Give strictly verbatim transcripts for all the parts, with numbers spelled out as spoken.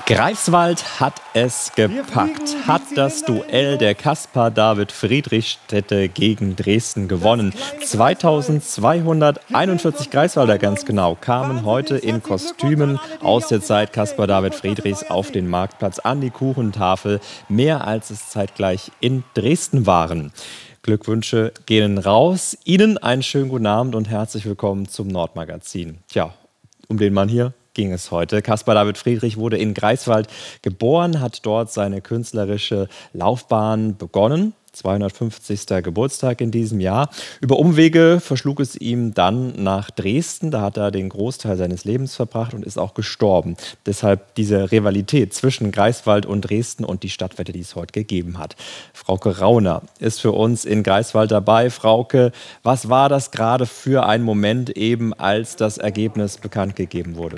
Greifswald hat es gepackt, hat das Duell der Caspar-David-Friedrich-Städte gegen Dresden gewonnen. zweitausendzweihunderteinundvierzig Greifswalder ganz genau kamen heute in Kostümen aus der Zeit Caspar-David-Friedrichs auf den Marktplatz an die Kuchentafel, mehr als es zeitgleich in Dresden waren. Glückwünsche gehen raus. Ihnen einen schönen guten Abend und herzlich willkommen zum Nordmagazin. Tja, um den Mann hier ging es heute. Caspar-David-Friedrich wurde in Greifswald geboren, hat dort seine künstlerische Laufbahn begonnen. zweihundertfünfzigster Geburtstag in diesem Jahr. Über Umwege verschlug es ihm dann nach Dresden. Da hat er den Großteil seines Lebens verbracht und ist auch gestorben. Deshalb diese Rivalität zwischen Greifswald und Dresden und die Stadtwette, die es heute gegeben hat. Frauke Rauner ist für uns in Greifswald dabei. Frauke, was war das gerade für ein Moment eben, als das Ergebnis bekannt gegeben wurde?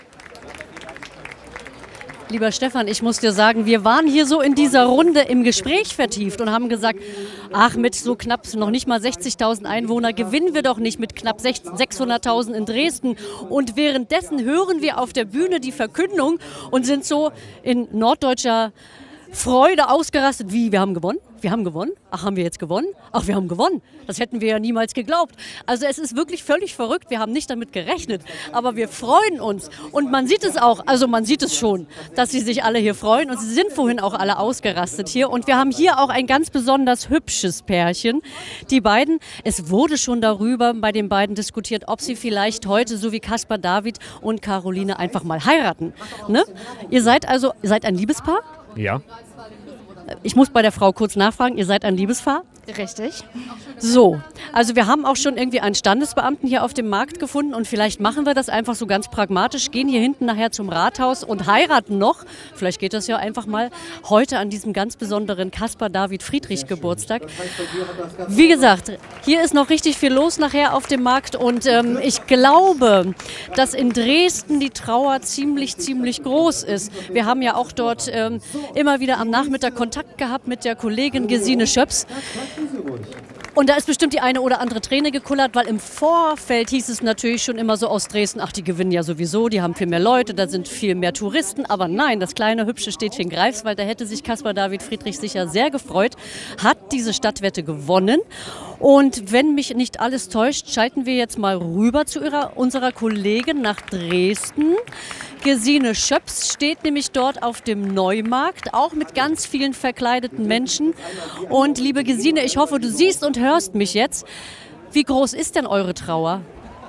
Lieber Stefan, ich muss dir sagen, wir waren hier so in dieser Runde im Gespräch vertieft und haben gesagt, ach, mit so knapp noch nicht mal sechzigtausend Einwohner gewinnen wir doch nicht mit knapp sechshunderttausend in Dresden. Und währenddessen hören wir auf der Bühne die Verkündung und sind so in norddeutscher Freude ausgerastet. Wie, wir haben gewonnen? Wir haben gewonnen? Ach, haben wir jetzt gewonnen? Ach, wir haben gewonnen. Das hätten wir ja niemals geglaubt. Also es ist wirklich völlig verrückt. Wir haben nicht damit gerechnet. Aber wir freuen uns. Und man sieht es auch, also man sieht es schon, dass sie sich alle hier freuen. Und sie sind vorhin auch alle ausgerastet hier. Und wir haben hier auch ein ganz besonders hübsches Pärchen. Die beiden, es wurde schon darüber bei den beiden diskutiert, ob sie vielleicht heute, so wie Caspar David und Caroline, einfach mal heiraten. Ne? Ihr seid also, ihr seid ein Liebespaar? Ja. Ich muss bei der Frau kurz nachfragen, ihr seid ein Liebespaar? Richtig. So, also wir haben auch schon irgendwie einen Standesbeamten hier auf dem Markt gefunden und vielleicht machen wir das einfach so ganz pragmatisch, gehen hier hinten nachher zum Rathaus und heiraten noch. Vielleicht geht das ja einfach mal heute an diesem ganz besonderen Caspar-David-Friedrich-Geburtstag. Wie gesagt, hier ist noch richtig viel los nachher auf dem Markt und ähm, ich glaube, dass in Dresden die Trauer ziemlich, ziemlich groß ist. Wir haben ja auch dort ähm, immer wieder am Nachmittag Kontakt gehabt mit der Kollegin Gesine Schöps. Und da ist bestimmt die eine oder andere Träne gekullert, weil im Vorfeld hieß es natürlich schon immer so aus Dresden, ach, die gewinnen ja sowieso, die haben viel mehr Leute, da sind viel mehr Touristen. Aber nein, das kleine, hübsche Städtchen Greifswald, da hätte sich Caspar-David-Friedrich sicher sehr gefreut, hat diese Stadtwette gewonnen. Und wenn mich nicht alles täuscht, schalten wir jetzt mal rüber zu ihrer, unserer Kollegin nach Dresden. Gesine Schöps steht nämlich dort auf dem Neumarkt, auch mit ganz vielen verkleideten Menschen. Und liebe Gesine, ich hoffe, du siehst und hörst mich jetzt. Wie groß ist denn eure Trauer?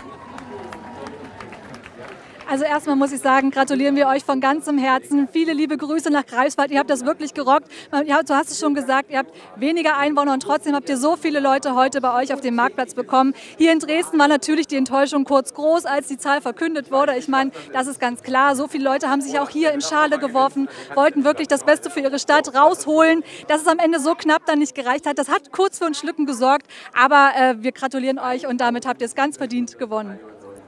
Also erstmal muss ich sagen, gratulieren wir euch von ganzem Herzen. Viele liebe Grüße nach Greifswald. Ihr habt das wirklich gerockt. Du hast es schon gesagt, ihr habt weniger Einwohner und trotzdem habt ihr so viele Leute heute bei euch auf dem Marktplatz bekommen. Hier in Dresden war natürlich die Enttäuschung kurz groß, als die Zahl verkündet wurde. Ich meine, das ist ganz klar. So viele Leute haben sich auch hier in Schale geworfen, wollten wirklich das Beste für ihre Stadt rausholen. Dass es am Ende so knapp dann nicht gereicht hat, das hat kurz für ein Schlücken gesorgt. Aber äh, wir gratulieren euch und damit habt ihr es ganz verdient gewonnen.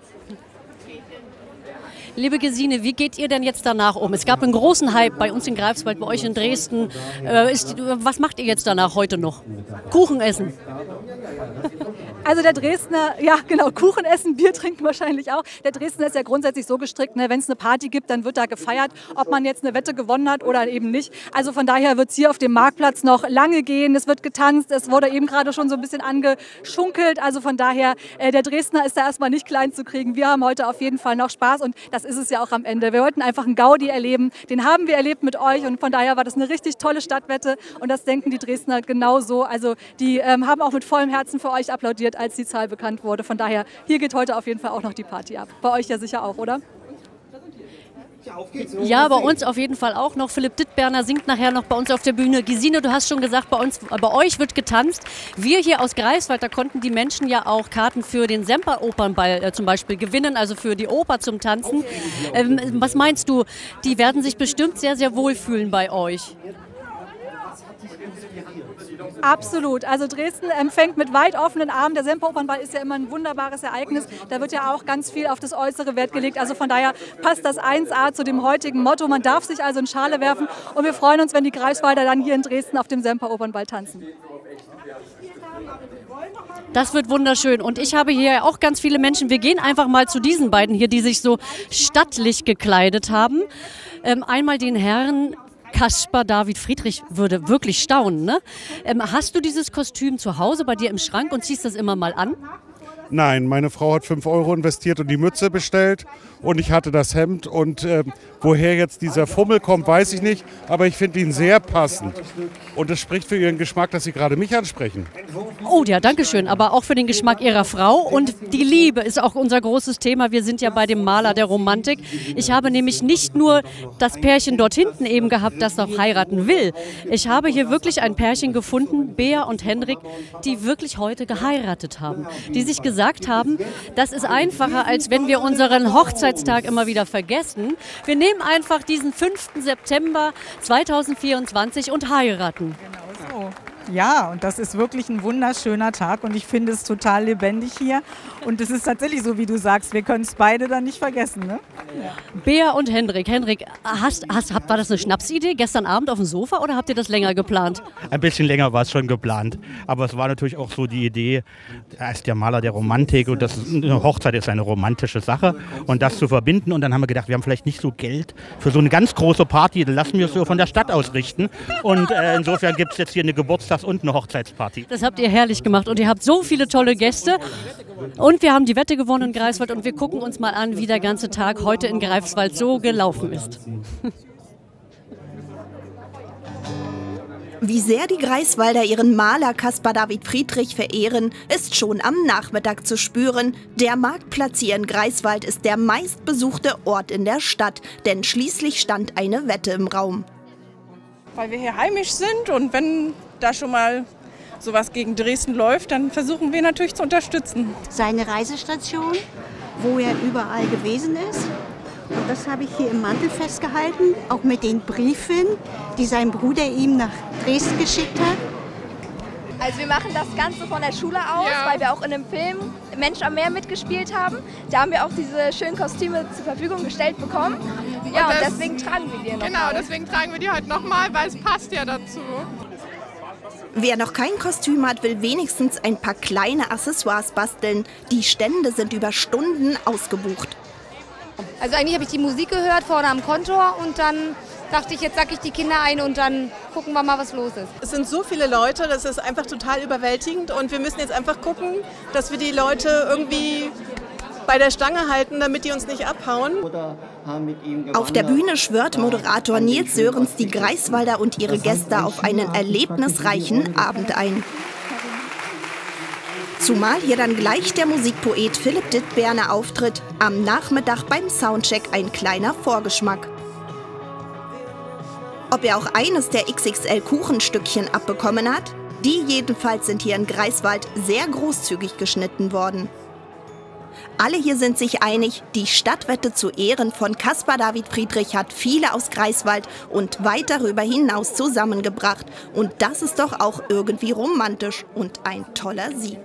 Liebe Gesine, wie geht ihr denn jetzt danach um? Es gab einen großen Hype bei uns in Greifswald, bei euch in Dresden. Äh, ist, was macht ihr jetzt danach heute noch? Kuchen essen? Also der Dresdner, ja genau, Kuchen essen, Bier trinken wahrscheinlich auch. Der Dresdner ist ja grundsätzlich so gestrickt, ne, wenn es eine Party gibt, dann wird da gefeiert, ob man jetzt eine Wette gewonnen hat oder eben nicht. Also von daher wird es hier auf dem Marktplatz noch lange gehen, es wird getanzt, es wurde eben gerade schon so ein bisschen angeschunkelt. Also von daher, äh, der Dresdner ist da erstmal nicht klein zu kriegen. Wir haben heute auf jeden Fall noch Spaß und das ist es ja auch am Ende. Wir wollten einfach einen Gaudi erleben, den haben wir erlebt mit euch und von daher war das eine richtig tolle Stadtwette und das denken die Dresdner genauso. Also die ähm, haben auch mit vollem Herzen für euch applaudiert, als die Zahl bekannt wurde. Von daher, hier geht heute auf jeden Fall auch noch die Party ab. Bei euch ja sicher auch, oder? Ja, bei uns auf jeden Fall auch noch. Philipp Dittberner singt nachher noch bei uns auf der Bühne. Gesine, du hast schon gesagt, bei uns, bei euch wird getanzt. Wir hier aus Greifswald, da konnten die Menschen ja auch Karten für den Semper-Opernball äh, zum Beispiel gewinnen, also für die Oper zum Tanzen. Ähm, was meinst du? Die werden sich bestimmt sehr, sehr wohlfühlen bei euch. Absolut. Also Dresden empfängt mit weit offenen Armen. Der Semperopernball ist ja immer ein wunderbares Ereignis. Da wird ja auch ganz viel auf das äußere Wert gelegt. Also von daher passt das eins a zu dem heutigen Motto. Man darf sich also in Schale werfen. Und wir freuen uns, wenn die Greifswalder dann hier in Dresden auf dem Semperopernball tanzen. Das wird wunderschön. Und ich habe hier auch ganz viele Menschen. Wir gehen einfach mal zu diesen beiden hier, die sich so stattlich gekleidet haben. Ähm, einmal den Herrn Caspar David Friedrich würde wirklich staunen. Ne? Ähm, hast du dieses Kostüm zu Hause bei dir im Schrank und ziehst das immer mal an? Nein, meine Frau hat fünf Euro investiert und die Mütze bestellt und ich hatte das Hemd und äh, woher jetzt dieser Fummel kommt, weiß ich nicht, aber ich finde ihn sehr passend und es spricht für ihren Geschmack, dass Sie gerade mich ansprechen. Oh ja, danke schön, aber auch für den Geschmack Ihrer Frau und die Liebe ist auch unser großes Thema. Wir sind ja bei dem Maler der Romantik. Ich habe nämlich nicht nur das Pärchen dort hinten eben gehabt, das noch heiraten will. Ich habe hier wirklich ein Pärchen gefunden, Bea und Henrik, die wirklich heute geheiratet haben, die sich gesagt gesagt haben, das ist einfacher, als wenn wir unseren Hochzeitstag immer wieder vergessen. Wir nehmen einfach diesen fünften September zweitausendvierundzwanzig und heiraten. Genau so. Ja, und das ist wirklich ein wunderschöner Tag und ich finde es total lebendig hier. Und es ist tatsächlich so, wie du sagst, wir können es beide dann nicht vergessen. Ne? Ja. Bea und Henrik. Henrik, hast, hast, war das eine Schnapsidee gestern Abend auf dem Sofa oder habt ihr das länger geplant? Ein bisschen länger war es schon geplant. Aber es war natürlich auch so die Idee, er ist der Maler der Romantik und das ist, eine Hochzeit ist eine romantische Sache. Und das zu verbinden und dann haben wir gedacht, wir haben vielleicht nicht so Geld für so eine ganz große Party, dann lassen wir es so von der Stadt ausrichten. Und äh, insofern gibt es jetzt hier eine Geburtstags- und eine Hochzeitsparty. Das habt ihr herrlich gemacht und ihr habt so viele tolle Gäste. Und wir haben die Wette gewonnen in Greifswald und wir gucken uns mal an, wie der ganze Tag heute in Greifswald so gelaufen ist. Wie sehr die Greifswalder ihren Maler Caspar David Friedrich verehren, ist schon am Nachmittag zu spüren. Der Marktplatz hier in Greifswald ist der meistbesuchte Ort in der Stadt, denn schließlich stand eine Wette im Raum. Weil wir hier heimisch sind und wenn da schon mal sowas gegen Dresden läuft, dann versuchen wir natürlich zu unterstützen. Seine Reisestation, wo er überall gewesen ist. Und das habe ich hier im Mantel festgehalten, auch mit den Briefen, die sein Bruder ihm nach Dresden geschickt hat. Also wir machen das Ganze von der Schule aus, ja. Weil wir auch in einem Film Mensch am Meer mitgespielt haben. Da haben wir auch diese schönen Kostüme zur Verfügung gestellt bekommen. Ja, und, und deswegen tragen wir die nochmal. Genau, deswegen tragen wir die heute nochmal, weil es passt ja dazu. Wer noch kein Kostüm hat, will wenigstens ein paar kleine Accessoires basteln. Die Stände sind über Stunden ausgebucht. Also eigentlich habe ich die Musik gehört vorne am Kontor und dann dachte ich, jetzt sacke ich die Kinder ein und dann gucken wir mal, was los ist. Es sind so viele Leute, das ist einfach total überwältigend und wir müssen jetzt einfach gucken, dass wir die Leute irgendwie bei der Stange halten, damit die uns nicht abhauen. Auf der Bühne schwört Moderator Nils Sörens die Greifswalder und ihre Gäste auf einen erlebnisreichen Abend ein. Zumal hier dann gleich der Musikpoet Philipp Dittberner auftritt, am Nachmittag beim Soundcheck ein kleiner Vorgeschmack. Ob er auch eines der X X L-Kuchenstückchen abbekommen hat? Die jedenfalls sind hier in Greifswald sehr großzügig geschnitten worden. Alle hier sind sich einig, die Stadtwette zu Ehren von Caspar David Friedrich hat viele aus Greifswald und weit darüber hinaus zusammengebracht. Und das ist doch auch irgendwie romantisch und ein toller Sieg.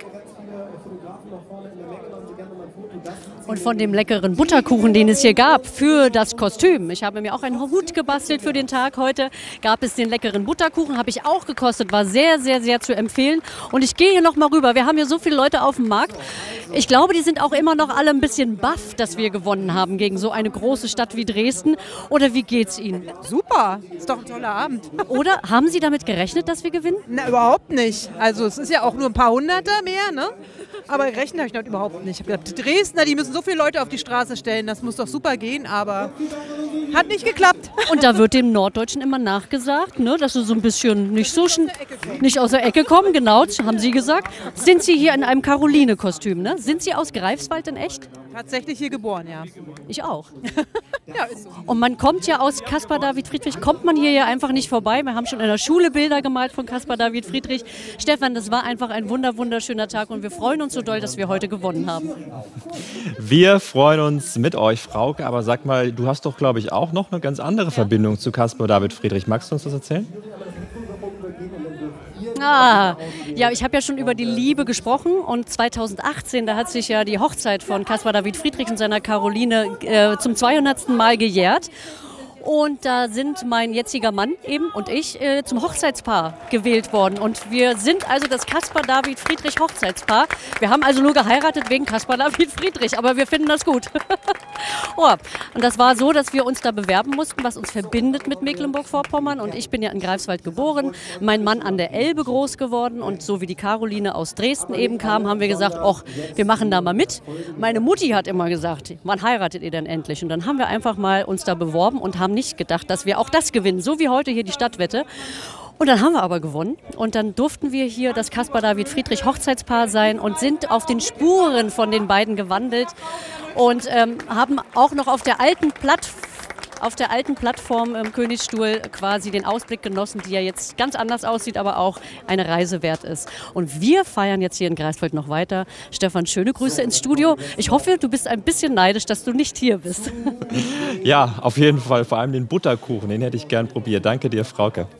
Und von dem leckeren Butterkuchen, den es hier gab für das Kostüm. Ich habe mir auch einen Hut gebastelt für den Tag heute. Gab es den leckeren Butterkuchen, habe ich auch gekostet, war sehr, sehr, sehr zu empfehlen. Und ich gehe hier noch mal rüber. Wir haben hier so viele Leute auf dem Markt. Ich glaube, die sind auch immer noch alle ein bisschen baff, dass wir gewonnen haben gegen so eine große Stadt wie Dresden. Oder wie geht's Ihnen? Super, ist doch ein toller Abend. Oder haben Sie damit gerechnet, dass wir gewinnen? Na, überhaupt nicht. Also es ist ja auch nur ein paar Hunderter mehr, ne? Aber gerechnet habe ich damit überhaupt nicht. Ich habe gedacht, die Dresdner, die müssen so viele Leute auf die Straße stellen, das muss doch super gehen, aber hat nicht geklappt. Und da wird dem Norddeutschen immer nachgesagt, ne, dass sie so ein bisschen nicht so schn- nicht aus der Ecke kommen, genau, haben Sie gesagt. Sind Sie hier in einem Caroline-Kostüm, ne? Sind Sie aus Greifswald in echt? Tatsächlich hier geboren, ja. Ich auch. Ja, ist so. Und man kommt ja aus Caspar David Friedrich, kommt man hier ja einfach nicht vorbei. Wir haben schon in der Schule Bilder gemalt von Caspar David Friedrich. Stefan, das war einfach ein wunder, wunderschöner Tag und wir freuen uns so doll, dass wir heute gewonnen haben. Wir freuen uns mit euch, Frauke. Aber sag mal, du hast doch, glaube ich, auch noch eine ganz andere Verbindung zu Caspar David Friedrich. Magst du uns das erzählen? Ah, ja, ich habe ja schon über die Liebe gesprochen und zweitausendachtzehn, da hat sich ja die Hochzeit von Caspar David Friedrich und seiner Caroline äh, zum zweihundertsten Mal gejährt. Und da sind mein jetziger Mann eben und ich äh, zum Hochzeitspaar gewählt worden. Und wir sind also das Caspar David Friedrich Hochzeitspaar. Wir haben also nur geheiratet wegen Caspar David Friedrich, aber wir finden das gut. Oh, und das war so, dass wir uns da bewerben mussten, was uns verbindet mit Mecklenburg-Vorpommern. Und ich bin ja in Greifswald geboren, mein Mann an der Elbe groß geworden. Und so wie die Caroline aus Dresden eben kam, haben wir gesagt, ach, wir machen da mal mit. Meine Mutti hat immer gesagt, wann heiratet ihr denn endlich? Und dann haben wir einfach mal uns da beworben und haben nicht gedacht, dass wir auch das gewinnen, so wie heute hier die Stadtwette. Und dann haben wir aber gewonnen und dann durften wir hier das Caspar David Friedrich Hochzeitspaar sein und sind auf den Spuren von den beiden gewandelt und ähm, haben auch noch auf der alten Plattform auf der alten Plattform im Königsstuhl quasi den Ausblick genossen, die ja jetzt ganz anders aussieht, aber auch eine Reise wert ist. Und wir feiern jetzt hier in Greifswald noch weiter. Stefan, schöne Grüße ins Studio. Ich hoffe, du bist ein bisschen neidisch, dass du nicht hier bist. Ja, auf jeden Fall. Vor allem den Butterkuchen, den hätte ich gern probiert. Danke dir, Frauke.